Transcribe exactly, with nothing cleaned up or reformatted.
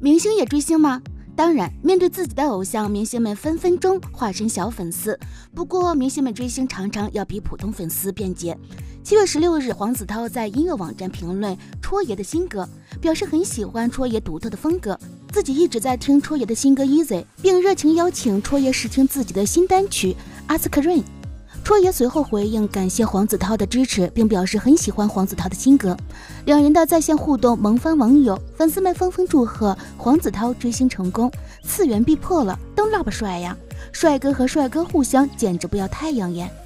明星也追星吗？当然，面对自己的偶像，明星们分分钟化身小粉丝。不过，明星们追星常常要比普通粉丝便捷。七月十六日，黄子韬在音乐网站评论戳爷的新歌，表示很喜欢戳爷独特的风格，自己一直在听戳爷的新歌 Easy， 并热情邀请戳爷试听自己的新单曲 Ask Rain。戳爷随后回应感谢黄子韬的支持，并表示很喜欢黄子韬的新歌。两人的在线互动萌翻网友，粉丝们纷纷祝贺黄子韬追星成功，次元壁破了，都那么帅呀！帅哥和帅哥互相简直不要太养眼。